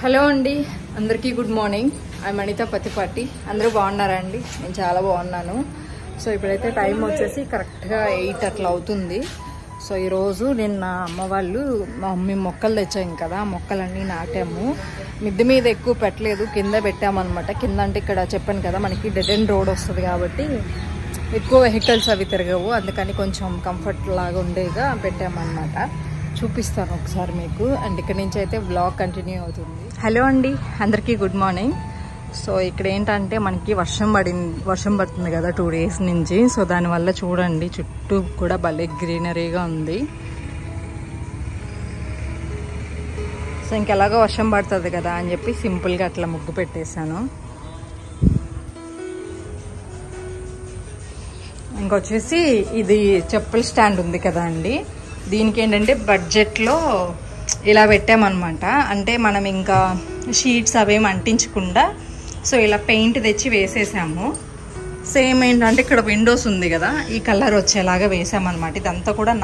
Hello అండి, అందరికీ good morning. I am Anitha Pattipati. అందరూ బాగున్నారా అండి? నేను చాలా బాగున్నాను. సో ఇప్పుడైతే టైం వచ్చేసి కరెక్ట్గా 8 అట్లా అవుతుంది. సో ఈరోజు నిన్న అమ్మ వాళ్ళు మా మమ్మీ మొక్కలు తెచ్చాం కదా, మొక్కలన్నీ నాటాము. మిద్దె మీద ఎక్కువ పెట్టలేదు, కింద పెట్టామన్నమాట. కింద అంటే ఇక్కడ చెప్పాను కదా మనకి డెడ్ ఎండ్ రోడ్ వస్తుంది కాబట్టి ఎక్కువ వెహికల్స్ అవి తిరగవు, అందుకని కొంచెం కంఫర్ట్ లాగా ఉండేగా పెట్టామన్నమాట. చూపిస్తాను ఒకసారి మీకు. అండ్ ఇక్కడ నుంచి అయితే బ్లాగ్ కంటిన్యూ అవుతుంది. హలో అండి, అందరికీ గుడ్ మార్నింగ్. సో ఇక్కడ ఏంటంటే మనకి వర్షం పడుతుంది కదా 2 days నుంచి. సో దానివల్ల చూడండి చుట్టూ కూడా భలే గ్రీనరీగా ఉంది. సో ఇంకెలాగో వర్షం పడుతుంది కదా అని చెప్పి సింపుల్గా అట్లా ముగ్గు పెట్టేశాను. ఇంకొచ్చేసి ఇది చెప్పుల స్టాండ్ ఉంది కదా అండి, దీనికి ఏంటంటే బడ్జెట్లో ఇలా పెట్టామన్నమాట. అంటే మనం ఇంకా షీట్స్ అవేమి అంటించకుండా సో ఇలా పెయింట్ తెచ్చి వేసేసాము. సేమ్ ఏంటంటే ఇక్కడ విండోస్ ఉంది కదా, ఈ కలర్ వచ్చేలాగా వేసామన్నమాట. ఇదంతా కూడా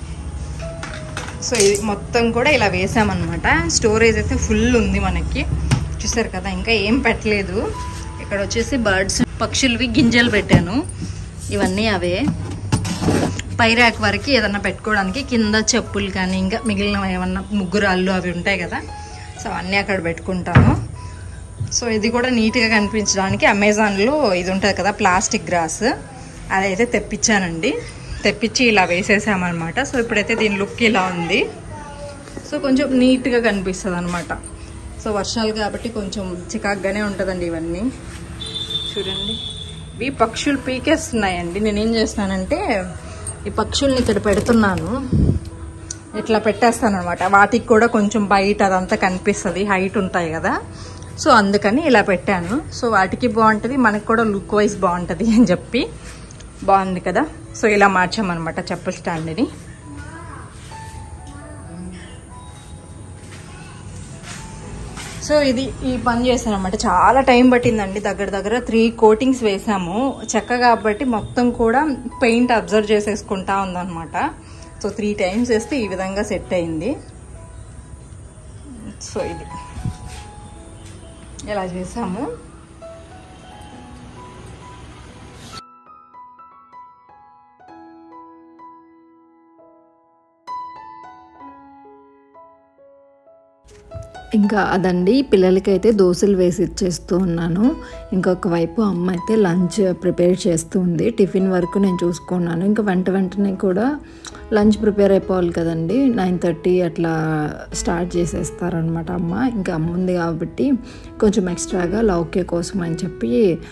సో ఇది మొత్తం కూడా ఇలా వేసామన్నమాట. స్టోరేజ్ అయితే ఫుల్ ఉంది మనకి, చూసారు కదా. ఇంకా ఏం పెట్టలేదు. ఇక్కడ వచ్చేసి బర్డ్స్ పక్షులవి గింజలు పెట్టాను, ఇవన్నీ అవే. పై ర్యాక్ వరకు ఏదన్నా పెట్టుకోవడానికి, కింద చెప్పులు కానీ ఇంకా మిగిలిన ఏమన్నా ముగ్గురాళ్ళు అవి ఉంటాయి కదా, సో అన్నీ అక్కడ పెట్టుకుంటాను. సో ఇది కూడా నీట్గా కనిపించడానికి అమెజాన్లో ఇది ఉంటుంది కదా ప్లాస్టిక్ గ్రాస్, అదైతే తెప్పించానండి. తెప్పించి ఇలా వేసేసామన్నమాట. సో ఇప్పుడైతే దీని లుక్ ఇలా ఉంది. సో కొంచెం నీట్గా కనిపిస్తుంది అనమాట. సో వర్షాలు కాబట్టి కొంచెం చికాగ్గానే ఉంటుందండి. ఇవన్నీ చూడండి, ఇవి పక్షులు పీకేస్తున్నాయండి. నేనేం చేస్తున్నానంటే ఈ పక్షుల్ని ఇక్కడ పెడుతున్నాను, ఇట్లా పెట్టేస్తాను అనమాట. వాటికి కూడా కొంచెం బయట అదంతా కనిపిస్తుంది, హైట్ ఉంటాయి కదా, సో అందుకని ఇలా పెట్టాను. సో వాటికి బాగుంటుంది, మనకు కూడా లుక్ వైజ్ బాగుంటుంది అని చెప్పి. బాగుంది కదా. సో ఇలా మార్చామన్నమాట చెప్పుల స్టాండ్ని. సో ఈ పని చేశాను అనమాట. చాలా టైం పట్టిందండి, దగ్గర 3 coatings వేసాము. చెక్క కాబట్టి మొత్తం కూడా పెయింట్ అబ్జర్వ్ చేసేసుకుంటా ఉందన్నమాట. సో 3 times వేస్తే ఈ విధంగా సెట్ అయింది. సో ఇది ఎలా చేసాము. ఇంకా అదండి, పిల్లలకైతే దోశలు వేసి ఇచ్చేస్తూ ఉన్నాను. ఇంకొక వైపు అమ్మ అయితే లంచ్ ప్రిపేర్ చేస్తూ ఉంది. టిఫిన్ వరకు నేను చూసుకున్నాను. ఇంకా వెంటనే కూడా లంచ్ ప్రిపేర్ అయిపోవాలి కదండి. 9:30 అట్లా స్టార్ట్ చేసేస్తారనమాట అమ్మ. ఇంకా అమ్మ ఉంది కాబట్టి కొంచెం ఎక్స్ట్రాగా లౌకే కోసం అని చెప్పి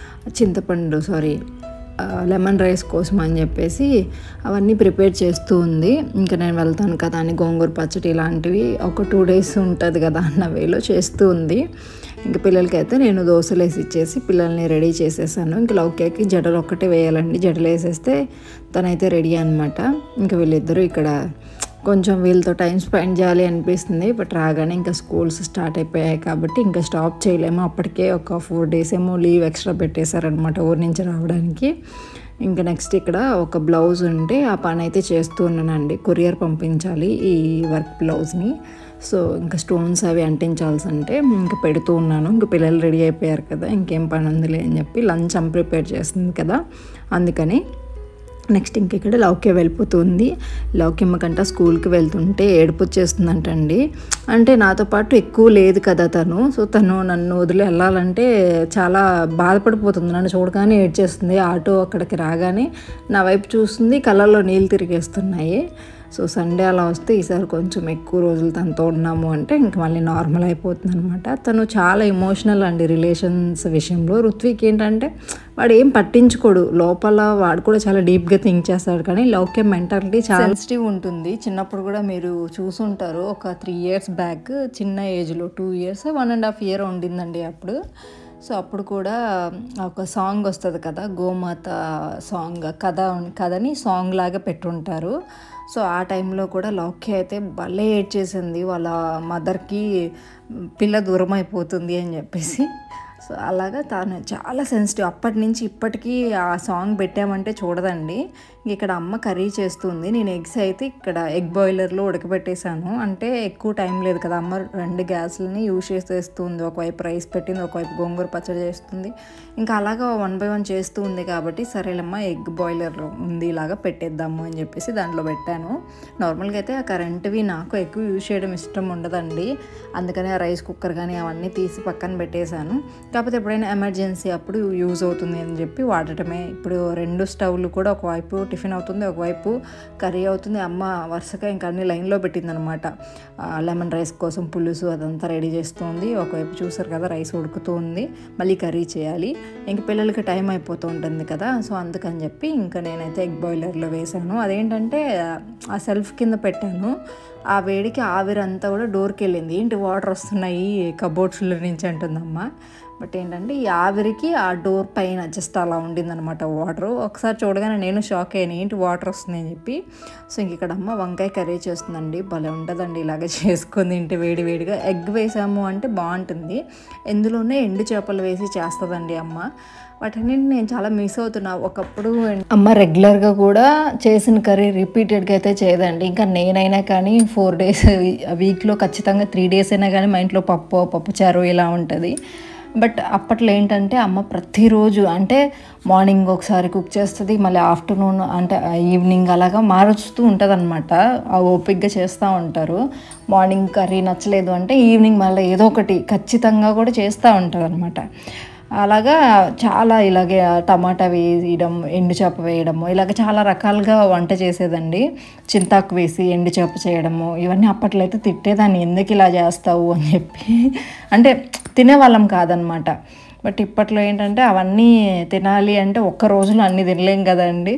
లెమన్ రైస్ కోసం అని చెప్పేసి అవన్నీ ప్రిపేర్ చేస్తూ ఉంది. ఇంకా నేను వెళ్తాను కదా అని గోంగూర పచ్చడి ఇలాంటివి ఒక 2 days ఉంటుంది కదా అన్న వేలో చేస్తూ ఉంది. ఇంకా పిల్లలకైతే నేను దోశలు వేసి ఇచ్చేసి పిల్లల్ని రెడీ చేసేసాను. ఇంకా లౌక్యకి జడలు ఒక్కటే వేయాలండి, జడలు వేసేస్తే తనైతే రెడీ అనమాట. ఇంకా వీళ్ళిద్దరూ ఇక్కడ కొంచెం వీళ్ళతో టైం స్పెండ్ చేయాలి అనిపిస్తుంది. బట్ రాగానే ఇంకా స్కూల్స్ స్టార్ట్ అయిపోయాయి కాబట్టి ఇంకా స్టాప్ చేయలేము. అప్పటికే ఒక 4 days ఏమో లీవ్ ఎక్స్ట్రా పెట్టేశారనమాట ఊరి నుంచి రావడానికి. ఇంకా నెక్స్ట్ ఇక్కడ ఒక బ్లౌజ్ ఉంటే ఆ పని అయితే చేస్తూ ఉన్నానండి. కొరియర్ పంపించాలి ఈ వర్క్ బ్లౌజ్ని. సో ఇంకా స్టోన్స్ అవి అంటించాల్సి అంటే ఇంకా పెడుతూ ఉన్నాను. ఇంకా పిల్లలు రెడీ అయిపోయారు కదా, ఇంకేం పని ఉందిలే అని చెప్పి లంచ్ ప్రిపేర్ చేస్తుంది కదా అందుకని. నెక్స్ట్ ఇంక ఇక్కడ లౌక్య వెళ్ళిపోతుంది. లౌక్యమ్మకంట స్కూల్కి వెళ్తుంటే ఏడుపు వచ్చేస్తుందంటండి. అంటే నాతో పాటు ఎక్కువ లేదు కదా తను. సో తను నన్ను వదిలి వెళ్ళాలంటే చాలా బాధపడిపోతుంది. నన్ను చూడగానే ఏడ్చేస్తుంది. ఆటో అక్కడికి రాగానే నా వైపు చూస్తుంది, కళ్ళల్లో నీళ్ళు తిరిగేస్తున్నాయి. సో సండే అలా వస్తే ఈసారి కొంచెం ఎక్కువ రోజులు తనతో ఉన్నాము అంటే ఇంక మళ్ళీ నార్మల్ అయిపోతుంది అనమాట. తను చాలా ఎమోషనల్ అండి రిలేషన్స్ విషయంలో. ఋత్విక్ ఏంటంటే వాడు ఏం పట్టించుకోడు, లోపల వాడు కూడా చాలా డీప్గా థింక్ చేస్తాడు. కానీ లౌక్య మెంటాలిటీ చాలా సెన్సిటివ్ ఉంటుంది. చిన్నప్పుడు కూడా మీరు చూసుంటారు, ఒక 3 years బ్యాక్ చిన్న ఏజ్లో 2 years 1.5 year ఉండిందండి అప్పుడు. సో అప్పుడు కూడా ఒక సాంగ్ వస్తుంది కదా, గోమాత సాంగ్, కథని సాంగ్ లాగా పెట్టుంటారు. సో ఆ టైంలో కూడా లౌక్య అయితే భలే ఏడ్చేసింది వాళ్ళ మదర్కి పిల్ల దూరం అయిపోతుంది అని చెప్పేసి. సో అలాగా తను చాలా సెన్సిటివ్. అప్పటి నుంచి ఇప్పటికీ ఆ సాంగ్ పెట్టామంటే చూడదండి. ఇక్కడ అమ్మ కర్రీ చేస్తుంది. నేను ఎగ్స్ అయితే ఇక్కడ ఎగ్ బాయిలర్లో ఉడకబెట్టేశాను. అంటే ఎక్కువ టైం లేదు కదా, అమ్మ 2 గ్యాస్లని యూజ్ చేసేస్తుంది. ఒకవైపు రైస్ పెట్టింది, ఒకవైపు గోంగూర పచ్చడి చేస్తుంది. ఇంకా అలాగా 1 బై 1 చేస్తూ ఉంది కాబట్టి సరేలమ్మ ఎగ్ బాయిలర్లో ఉంది ఇలాగా పెట్టేద్దాము అని చెప్పేసి దాంట్లో పెట్టాను. నార్మల్గా అయితే ఆ కరెంట్వి నాకు ఎక్కువ యూజ్ చేయడం ఇష్టం ఉండదండి. అందుకని ఆ రైస్ కుక్కర్ కానీ అవన్నీ తీసి పక్కన పెట్టేశాను. కాకపోతే ఎప్పుడైనా ఎమర్జెన్సీ అప్పుడు యూజ్ అవుతుంది అని చెప్పి వాడటమే. ఇప్పుడు 2 స్టవ్లు కూడా ఒకవైపు టిఫిన్ అవుతుంది, ఒకవైపు కర్రీ అవుతుంది. అమ్మ వరుసగా ఇంకా అన్ని లైన్లో పెట్టిందనమాట. లెమన్ రైస్ కోసం పులుసు అదంతా రెడీ చేస్తుంది. ఒకవైపు చూసారు కదా రైస్ ఉడుకుతూ ఉంది, మళ్ళీ కర్రీ చేయాలి. ఇంక పిల్లలకి టైం అయిపోతూ ఉంటుంది కదా, సో అందుకని చెప్పి ఇంకా నేనైతే ఎగ్ బాయిలర్లో వేసాను. అదేంటంటే ఆ సెల్ఫ్ కింద పెట్టాను. ఆ వేడికి ఆవిరంతా కూడా డోర్కి వెళ్ళింది. ఏంటి వాటర్ వస్తున్నాయి కబోర్డ్స్లో నుంచి అంటుందమ్మ. బట్ ఏంటంటే ఈ ఆవిరికి ఆ డోర్ పైన జస్ట్ అలా ఉండిందనమాట వాటర్. ఒకసారి చూడగానే నేను షాక్ అయ్యాను, ఏంటి వాటర్ వస్తుంది అని చెప్పి. సో ఇంక ఇక్కడ అమ్మ వంకాయ కర్రీ చేస్తుందండి. భలే ఉంటుందండి ఇలాగ చేసుకుంది ఇంటి వేడి వేడిగా. ఎగ్ వేసాము అంటే బాగుంటుంది. ఇందులోనే ఎండు చేపలు వేసి చేస్తుందండి అమ్మ. వాటిని నేను చాలా మిస్ అవుతున్నా. ఒకప్పుడు అమ్మ రెగ్యులర్గా కూడా చేసిన కర్రీ రిపీటెడ్గా అయితే చేయదండి. ఇంకా నేనైనా కానీ 4 డేస్ వీక్లో ఖచ్చితంగా 3 డేస్ అయినా కానీ మా ఇంట్లో పప్పుచారు ఇలా ఉంటుంది. బట్ అప్పట్లో ఏంటంటే అమ్మ ప్రతిరోజు అంటే మార్నింగ్ ఒకసారి కుక్ చేస్తుంది, మళ్ళీ ఆఫ్టర్నూన్ అంటే ఈవినింగ్ అలాగా మారుస్తూ ఉంటుంది అనమాట. ఓపిక్గా చేస్తూ ఉంటారు. మార్నింగ్ కర్రీ నచ్చలేదు అంటే ఈవినింగ్ మళ్ళీ ఏదో ఒకటి ఖచ్చితంగా కూడా చేస్తూ ఉంటారు అనమాట. అలాగా చాలా ఇలాగే టమాటా వేయడం, ఎండు చేప వేయడము, ఇలాగ చాలా రకాలుగా వంట చేసేదండి. చింతాకు వేసి ఎండు చేప చేయడము, ఇవన్నీ అప్పట్లో అయితే తిట్టేదాన్ని, ఎందుకు ఇలా చేస్తావు అని చెప్పి. అంటే తినేవాళ్ళం కాదనమాట. బట్ ఇప్పట్లో ఏంటంటే అవన్నీ తినాలి అంటే ఒక్క రోజులో అన్నీ తినలేం కదండి.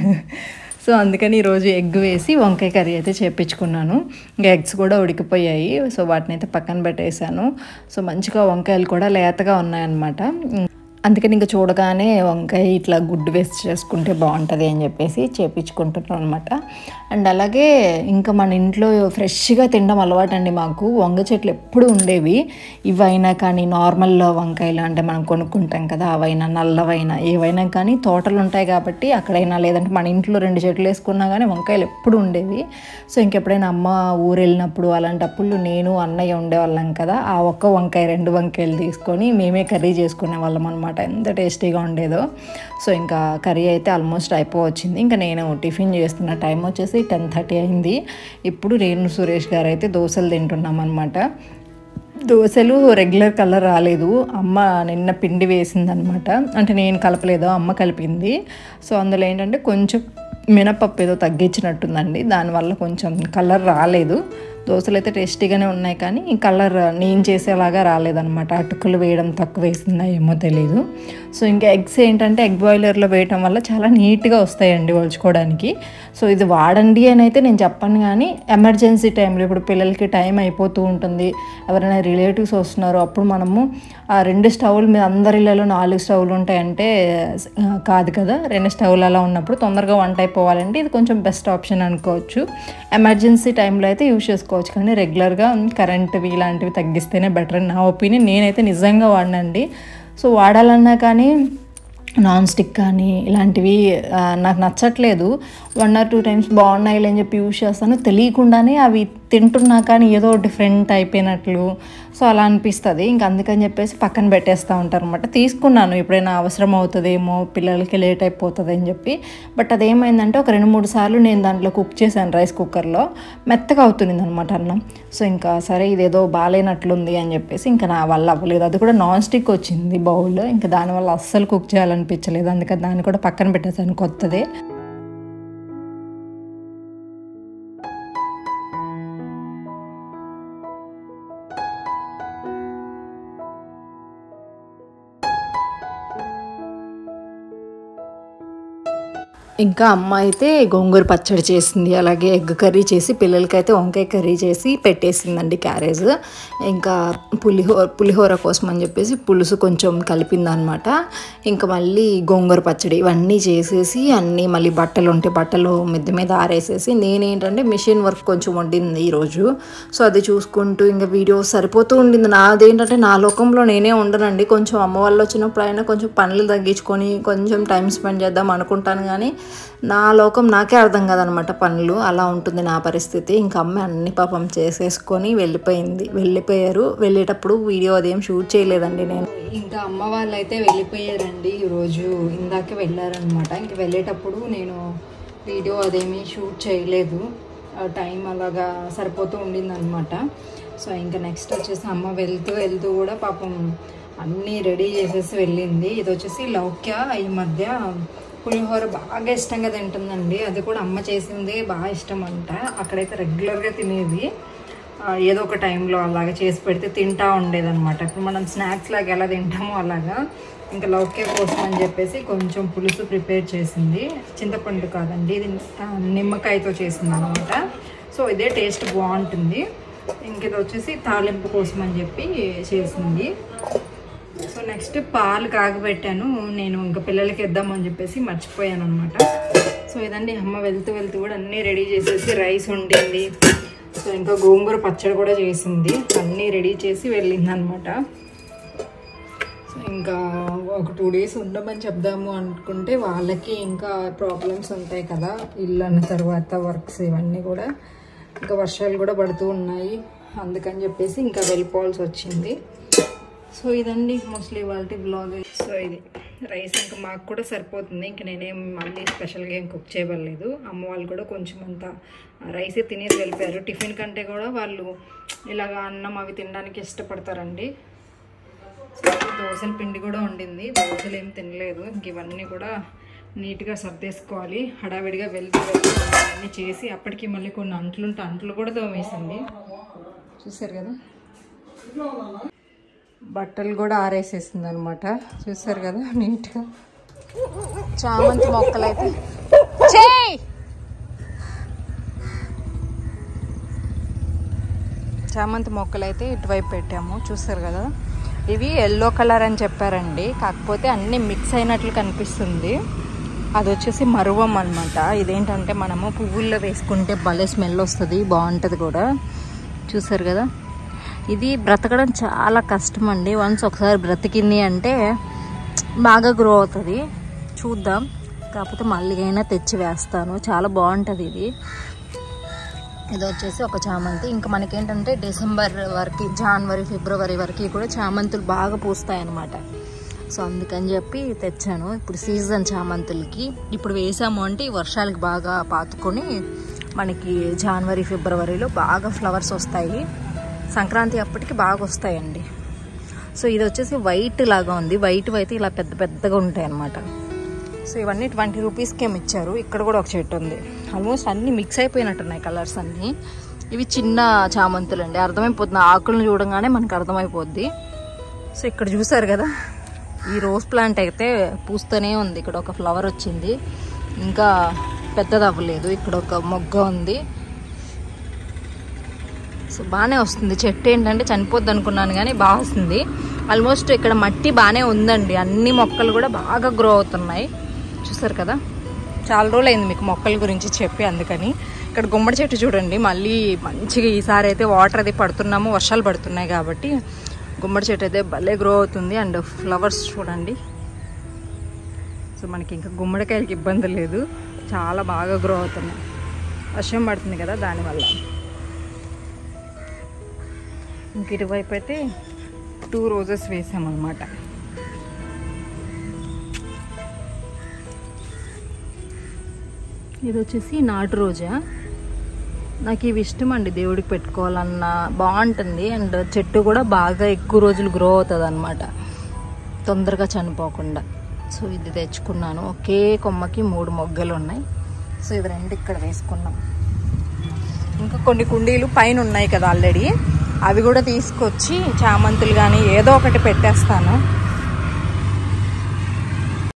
సో అందుకని ఈరోజు ఎగ్ వేసి వంకాయ కర్రీ అయితే చేపించుకున్నాను. ఇంకా ఎగ్స్ కూడా ఉడికిపోయాయి. సో వాటిని అయితే పక్కన పెట్టేశాను. సో మంచిగా వంకాయలు కూడా లేతగా ఉన్నాయన్నమాట. అందుకని ఇంకా చూడగానే వంకాయ ఇట్లా గుడ్డు వేసి చేసుకుంటే బాగుంటుంది అని చెప్పేసి చేపించుకుంటున్నాను అనమాట. అండ్ అలాగే ఇంకా మన ఇంట్లో ఫ్రెష్గా తినడం అలవాటు అండి మాకు. వంగ చెట్లు ఎప్పుడు ఉండేవి. ఇవైనా కానీ నార్మల్ వంకాయలు అంటే మనం కొనుక్కుంటాం కదా, అవైనా నల్లవైనా ఏవైనా కానీ తోటలు ఉంటాయి కాబట్టి అక్కడైనా లేదంటే మన ఇంట్లో 2 చెట్లు వేసుకున్నా కానీ వంకాయలు ఎప్పుడు ఉండేవి. సో ఇంకెప్పుడైనా అమ్మ ఊరు వెళ్ళినప్పుడు అలాంటప్పుడు నేను అన్నయ్య ఉండేవాళ్ళం కదా, ఆ ఒక్క వంకాయ 2 వంకాయలు తీసుకొని మేమే కర్రీ చేసుకునే వాళ్ళం అనమాట. ఎంత టేస్టీగా ఉండేదో. సో ఇంకా కర్రీ అయితే ఆల్మోస్ట్ అయిపోవచ్చింది. ఇంకా నేను టిఫిన్ చేస్తున్న టైం వచ్చేసి 10:30 అయింది. ఇప్పుడు నేను సురేష్ గారు అయితే దోశలు తింటున్నాం అనమాట. దోశలు రెగ్యులర్ కలర్ రాలేదు. అమ్మ నిన్న పిండి వేసిందనమాట. అంటే నేను కలపలేదు, అమ్మ కలిపింది. సో అందులో ఏంటంటే కొంచెం మినపప్పు ఏదో తగ్గించినట్టుందండి, దానివల్ల కొంచెం కలర్ రాలేదు. దోశలు అయితే టేస్టీగానే ఉన్నాయి కానీ ఈ కలర్ నేను చేసేలాగా రాలేదనమాట. అటుకులు వేయడం తక్కువ వేసిందా ఏమో తెలీదు. సో ఇంకా ఎగ్స్ ఏంటంటే ఎగ్ బాయిలర్లో వేయటం వల్ల చాలా నీట్గా వస్తాయండి ఒలుచుకోవడానికి. సో ఇది వాడండి అని అయితే నేను చెప్పను, కానీ ఎమర్జెన్సీ టైంలో ఇప్పుడు పిల్లలకి టైం అయిపోతూ ఉంటుంది, ఎవరైనా రిలేటివ్స్ వస్తున్నారు, అప్పుడు మనము ఆ 2 స్టవ్ల మీద అందరిలో 4 స్టవ్లు ఉంటాయంటే కాదు కదా. 2 స్టవ్లు అలా ఉన్నప్పుడు తొందరగా వంట అయిపోవాలంటే ఇది కొంచెం బెస్ట్ ఆప్షన్ అనుకోవచ్చు. ఎమర్జెన్సీ టైంలో అయితే యూజ్ చేసుకోవచ్చు, కానీ రెగ్యులర్గా కరెంట్వి ఇలాంటివి తగ్గిస్తేనే బెటర్ అని నా ఒపీనియన్. నేనైతే నిజంగా వాడినండి. సో వాడాలన్నా కానీ నాన్ స్టిక్ కానీ ఇలాంటివి నాకు నచ్చట్లేదు. 1 or 2 టైమ్స్ బాగున్నాయి అని చెప్పి యూజ్ చేస్తాను, తెలియకుండానే అవి తింటున్నా కానీ ఏదో డిఫరెంట్ అయిపోయినట్లు సో అలా అనిపిస్తుంది. ఇంక అందుకని చెప్పేసి పక్కన పెట్టేస్తూ ఉంటారు అనమాట. తీసుకున్నాను ఎప్పుడైనా అవసరం అవుతుందేమో, పిల్లలకి లేట్ అయిపోతుంది అని చెప్పి. బట్ అదేమైందంటే ఒక 2-3 సార్లు నేను దాంట్లో కుక్ చేశాను రైస్ కుక్కర్లో, మెత్తగా అవుతుంది అనమాట అన్నం. సో ఇంకా సరే ఇదేదో బాగాలేనట్లుంది అని చెప్పేసి ఇంకా నా వల్ల అవ్వలేదు. అది కూడా నాన్ స్టిక్ వచ్చింది బౌల్, ఇంకా దానివల్ల అస్సలు కుక్ చేయాలనిపించలేదు. అందుకని దాన్ని కూడా పక్కన పెట్టేశాను కొత్తదే. ఇంకా అమ్మ అయితే గోంగూర పచ్చడి చేసింది, అలాగే ఎగ్ కర్రీ చేసి పిల్లలకైతే వంకాయ కర్రీ చేసి పెట్టేసిందండి క్యారేజ్. ఇంకా పులిహోర కోసం అని చెప్పేసి పులుసు కొంచెం కలిపిందనమాట. ఇంకా మళ్ళీ గోంగూర పచ్చడి ఇవన్నీ చేసేసి అన్నీ మళ్ళీ బట్టలు ఉంటే బట్టలు మిద్దె మీద ఆరేసేసి నేనేంటంటే మిషన్ వర్క్ కొంచెం వండింది ఈరోజు. సో అది చూసుకుంటూ ఇంకా వీడియో సరిపోతూ ఉండింది. నాదేంటంటే నా లోకంలో నేనే ఉండనండి. కొంచెం అమ్మ వాళ్ళు వచ్చినప్పుడు అయినా కొంచెం పనులు తగ్గించుకొని కొంచెం టైం స్పెండ్ చేద్దాం అనుకుంటాను, కానీ నా లోకం నాకే అర్థం కాదనమాట పనులు. అలా ఉంటుంది నా పరిస్థితి. ఇంకా అమ్మ అన్ని పాపం చేసేసుకొని వెళ్ళిపోయారు. వెళ్ళేటప్పుడు వీడియో అదేం షూట్ చేయలేదండి నేను. ఇంకా అమ్మ వాళ్ళు అయితే వెళ్ళిపోయారండి ఈరోజు, ఇందాకే వెళ్ళారనమాట. ఇంక వెళ్ళేటప్పుడు నేను వీడియో అదేమీ షూట్ చేయలేదు, టైం అలాగా సరిపోతూ ఉండిందనమాట. సో ఇంకా నెక్స్ట్ వచ్చేసి అమ్మ వెళ్తూ కూడా పాపం అన్నీ రెడీ చేసేసి వెళ్ళింది. ఇది వచ్చేసి లౌక్య ఈ మధ్య పులిహోర బాగా ఇష్టంగా తింటుందండి. అది కూడా అమ్మ చేసింది బాగా ఇష్టం అంట. అక్కడైతే రెగ్యులర్గా తినేది, ఏదో ఒక టైంలో అలాగా చేసి పెడితే తింటా ఉండేదన్నమాట. ఇప్పుడు మనం స్నాక్స్ లాగా ఎలా తింటామో అలాగా. ఇంకా లౌక్య కోసం అని చెప్పేసి కొంచెం పులుసు ప్రిపేర్ చేసింది. చింతపండు కాదండి, ఇది నిమ్మకాయతో చేసింది అనమాట. సో ఇదే టేస్ట్ బాగుంటుంది. ఇంక ఇది వచ్చేసి తాలింపు కోసం అని చెప్పి చేసింది. సో నెక్స్ట్ పాలు కాగబెట్టాను నేను, ఇంకా పిల్లలకి ఇద్దామని చెప్పేసి మర్చిపోయాను అనమాట. సో ఇదండి అమ్మ వెళ్తూ కూడా అన్నీ రెడీ చేసేసి రైస్ వండింది. సో ఇంకా గోంగూర పచ్చడి కూడా చేసింది, అన్నీ రెడీ చేసి వెళ్ళింది అనమాట. సో ఇంకా ఒక 2 days ఉండమని చెప్దాము అనుకుంటే వాళ్ళకి ఇంకా ప్రాబ్లమ్స్ ఉంటాయి కదా, ఇల్లు అన్న తర్వాత వర్క్స్ ఇవన్నీ కూడా. ఇంకా వర్షాలు కూడా పడుతూ ఉన్నాయి, అందుకని చెప్పేసి ఇంకా వెళ్ళిపోవాల్సి వచ్చింది. సో ఇదండి మోస్ట్లీ వాళ్ళ బ్లాగ్. సో ఇది రైస్ ఇంకా మాకు కూడా సరిపోతుంది. ఇంక నేనేం మళ్ళీ స్పెషల్గా ఏం కుక్ చేయలేదు. అమ్మ వాళ్ళు కూడా కొంచెం అంతా రైసే తినేసి వెళ్ళిపోయారు. టిఫిన్ కంటే కూడా వాళ్ళు ఇలాగ అన్నం అవి తినడానికి ఇష్టపడతారండి. సో దోశల పిండి కూడా ఉండింది, దోశలు ఏం తినలేదు. ఇంక ఇవన్నీ కూడా నీట్గా సర్దేసుకోవాలి. హడావిడిగా వెళ్తూ అన్నీ చేసి అప్పటికి మళ్ళీ కొన్ని అంట్లు కూడా తోమేసింది. చూసారు కదా, బట్టలు కూడా ఆరేసేసింది అనమాట. చూసారు కదా నీట్గా. చామంతి మొక్కలైతే ఇటువైపు పెట్టాము. చూసారు కదా, ఇవి ఎల్లో కలర్ అని చెప్పారండి, కాకపోతే అన్నీ మిక్స్ అయినట్లు కనిపిస్తుంది. అది వచ్చేసి మరువం అనమాట. ఇదేంటంటే మనము పువ్వుల్లో వేసుకుంటే భలే స్మెల్ వస్తుంది, బాగుంటుంది కూడా. చూసారు కదా, ఇది బ్రతకడం చాలా కష్టం అండి. వన్స్ ఒకసారి బ్రతికింది అంటే బాగా గ్రో అవుతుంది. చూద్దాం, కాకపోతే మళ్ళీ అయినా తెచ్చి వేస్తాను. చాలా బాగుంటుంది ఇది. ఇది వచ్చేసి ఒక చామంతి. ఇంకా మనకేంటంటే డిసెంబర్ వరకు, జనవరి ఫిబ్రవరి వరకు కూడా చామంతులు బాగా పూస్తాయి అన్నమాట. సో అందుకని చెప్పి తెచ్చాను. ఇప్పుడు సీజన్ చామంతులకి. ఇప్పుడు వేసాము అంటే ఈ వర్షాలకి బాగా పాతుకొని మనకి జనవరి ఫిబ్రవరిలో బాగా ఫ్లవర్స్ వస్తాయి. సంక్రాంతి అప్పటికి బాగా వస్తాయండి. సో ఇది వచ్చేసి వైట్ లాగా ఉంది. వైట్ అయితే ఇలా పెద్దగా ఉంటాయి అన్నమాట. సో ఇవన్నీ 20 రూపీస్కి ఏమి ఇచ్చారు. ఇక్కడ కూడా ఒక చెట్టు ఉంది. ఆల్మోస్ట్ అన్నీ మిక్స్ అయిపోయినట్టున్నాయి కలర్స్ అన్నీ. ఇవి చిన్న చామంతులు అండి, అర్థమైపోతుంది. ఆకులను చూడంగానే మనకు అర్థమైపోద్ది. సో ఇక్కడ చూసారు కదా, ఈ రోజ్ ప్లాంట్ అయితే పూస్తూనే ఉంది. ఇక్కడ ఒక ఫ్లవర్ వచ్చింది, ఇంకా పెద్దది అవ్వలేదు. ఇక్కడ ఒక మొగ్గ ఉంది. సో బాగానే వస్తుంది. చెట్టు ఏంటంటే చనిపోద్ది అనుకున్నాను, కానీ బాగా వస్తుంది. ఆల్మోస్ట్ ఇక్కడ మట్టి బాగానే ఉందండి. అన్ని మొక్కలు కూడా బాగా గ్రో అవుతున్నాయి. చూసారు కదా, చాలా రోజులు అయింది మీకు మొక్కల గురించి చెప్పి, అందుకని. ఇక్కడ గుమ్మడి చెట్టు చూడండి, మళ్ళీ మంచిగా ఈసారి అయితే వాటర్ అది పడుతున్నాము, వర్షాలు పడుతున్నాయి కాబట్టి గుమ్మడి చెట్టు అయితే భలే గ్రో అవుతుంది. అండ్ ఫ్లవర్స్ చూడండి. సో మనకి ఇంకా గుమ్మడికాయలకి ఇబ్బంది లేదు, చాలా బాగా గ్రో అవుతున్నాయి. వర్షం పడుతుంది కదా దానివల్ల. ఇంక ఇటువైపు అయితే 2 రోజెస్ వేసామన్నమాట. ఇది వచ్చేసి నాటు రోజా. నాకు ఇవి ఇష్టం అండి, దేవుడికి పెట్టుకోవాలన్నా బాగుంటుంది. అండ్ చెట్టు కూడా బాగా ఎక్కువ రోజులు గ్రో అవుతుంది అన్నమాట, తొందరగా చనిపోకుండా. సో ఇది తెచ్చుకున్నాను. ఒకే కొమ్మకి 3 మొగ్గలు ఉన్నాయి. సో ఇవి 2 ఇక్కడ వేసుకున్నాం. ఇంకా కొన్ని కుండీలు పైన ఉన్నాయి కదా ఆల్రెడీ, అవి కూడా తీసుకొచ్చి చామంతులు కానీ ఏదో ఒకటి పెట్టేస్తాను.